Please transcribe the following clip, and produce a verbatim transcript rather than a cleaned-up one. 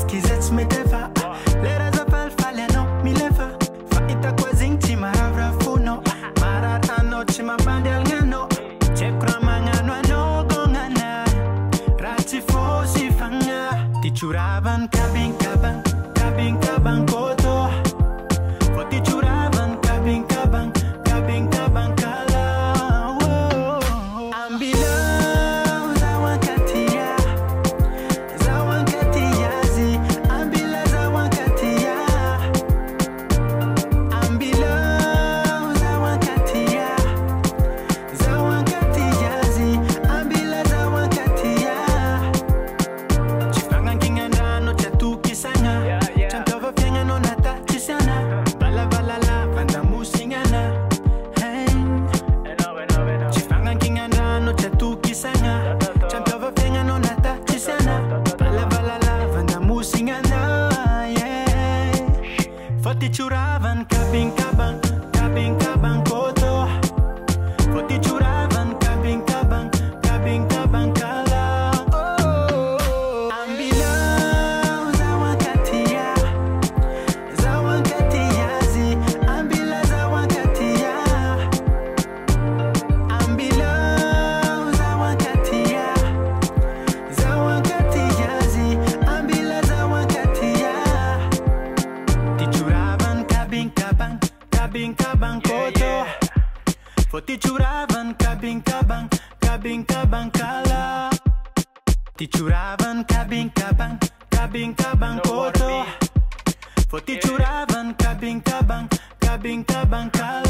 kizets metefa. Lera za pal faleno milefa. Fa ita kwa zing chima ravra funo. Marar ano chima bandel ngano. Chekra mangano ano gongana. Rati fo si fanga. Tichuravan kabing kabang. Kabing kabang koto. Fo tichuravan kabing kabang. Kabing kabang kala. Ambila. Tichuravan kabing kabang, kabing kabang koto. For tichuravan kabing kabang, kabing kabang kala. Oh, ambila zawan katia, zawan katia zi. Ambila zawan katia, ambila zawan katia, zawan katia zi. Ambila zawan katia. Tichuravan kabing kabang, kabing kabang koto. For tichuravan kabing kabang, kabing kabang kala. Tichuravan kabing kabang, kabing kabang koto. For tichuravan kabing kabang, kabing kabang kala.